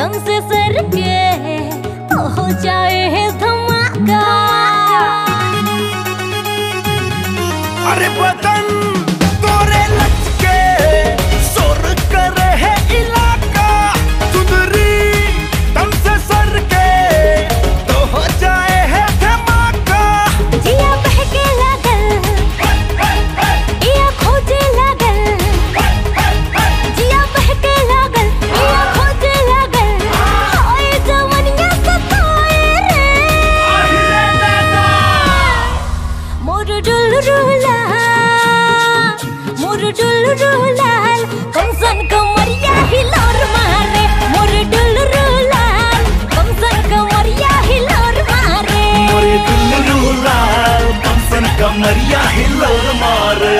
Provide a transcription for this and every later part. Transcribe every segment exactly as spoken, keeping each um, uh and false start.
तुमसे सर के तो हो जाए है धमाका। अरे बदन तोरे लचके सुर करे है इलाका, सुंदरी तुमसे सर के तो हो जाए है धमाका। जिया बहके लागल, इया खोजे लागल, जिया बहके लागल, इया खोजे लागल, होए जवनिया सताए रे। मोर डुलरू लाल, मोर डुलरू लाल, कमसन कमरिया हिलोर मारे। मोर डुलरू लाल, कमसन कमरिया हिलोर मारे। मोरे दुल्लू लाल कमसन कमरिया हिलोर मारे।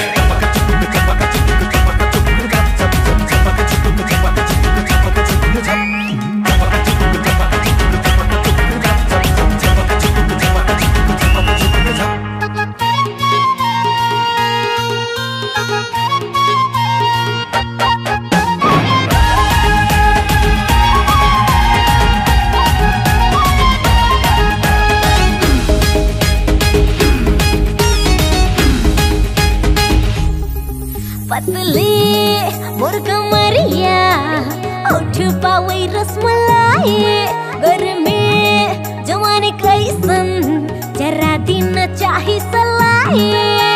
पतली मोर कमरिया उठ पावे रसमलाई। गर्मी जवानी कैसन जरा दिन चाही सलाई।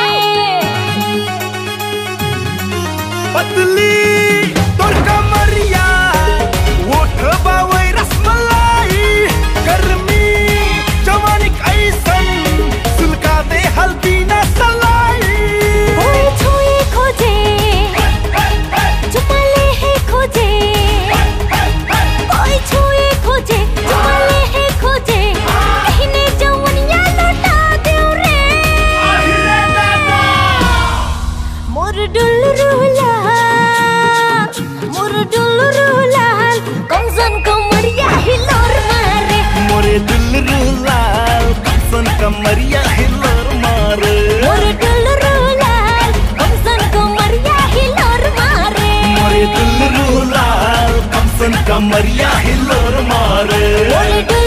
पतली तोर कमरिया उठ बावे रसमलाई। गर्मी जवानी कैसन सुलगा दे हल्दी न सलाई। कोई छुई खोजे जुमले है खोजे, कोई छुई खोजे जुमले है खोजे, कहने जवनिया लौटा देव रे। मोर डुलरू लाल, मोर डुलरू लाल, कमसन कमरिया हिलोर मारे। मोरे दुल्लू लाल कमसन कमरिया हिलोर मारे। मोर डुलरू लाल, कमसन कमरिया हिलोर मारे। मोरे दुल्लू लाल कमसन कमरिया हिलोर मारे। मोर